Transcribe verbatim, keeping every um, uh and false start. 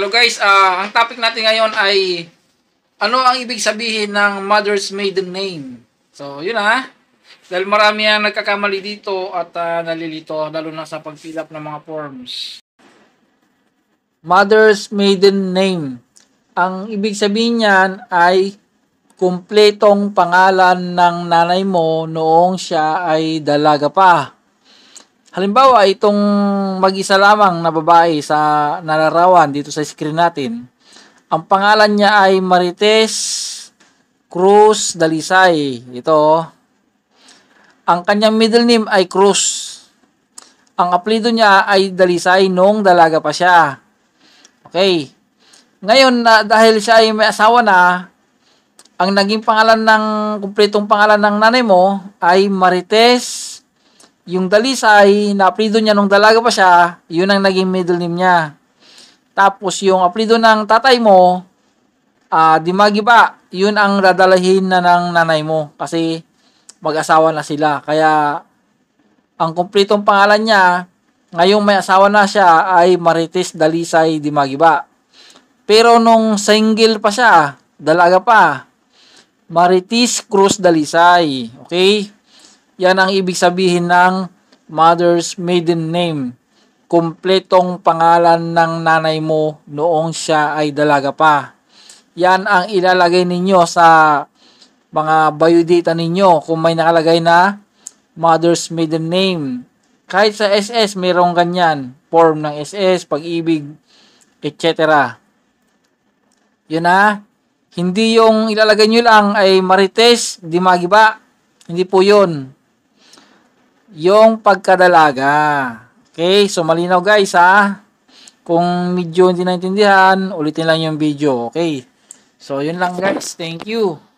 Hello guys, uh, ang topic natin ngayon ay ano ang ibig sabihin ng mother's maiden name. So, yun ha. Dahil marami ang nagkakamali dito at uh, nalilito, lalo na sa pag-fill up ng mga forms. Mother's maiden name. Ang ibig sabihin niyan ay kumpletong pangalan ng nanay mo noong siya ay dalaga pa. Halimbawa, itong mag-isa lamang na babae sa nalarawan dito sa screen natin. Ang pangalan niya ay Marites Cruz Dalisay. Ito. Ang kanyang middle name ay Cruz. Ang apelyido niya ay Dalisay nung dalaga pa siya. Okay. Ngayon, na dahil siya ay may asawa na, ang naging pangalan ng, kumpletong pangalan ng nanay mo ay Marites. Yung Dalisay, na apelyido niya nung dalaga pa siya, yun ang naging middle name niya. Tapos yung apelyido ng tatay mo, uh, Dimagiba, yun ang dadalahin na ng nanay mo. Kasi mag-asawa na sila. Kaya ang kumpletong pangalan niya, ngayong may asawa na siya, ay Marites Dalisay Dimagiba. Pero nung single pa siya, dalaga pa, Marites Cruz Dalisay. Okay? Yan ang ibig sabihin ng mother's maiden name. Kumpletong pangalan ng nanay mo noong siya ay dalaga pa. Yan ang ilalagay ninyo sa mga biodata ninyo kung may nakalagay na mother's maiden name. Kahit sa S S mayroong ganyan. Form ng S S, pag-ibig, et cetera. Yun na. Hindi yung ilalagay nyo lang ay Marites Dimagiba. Hindi po yun. Yung pagkadalaga. Okay, so malinaw guys ha. Kung medyo hindi naintindihan, ulitin lang yung video. Okay. So yun lang guys. Thank you.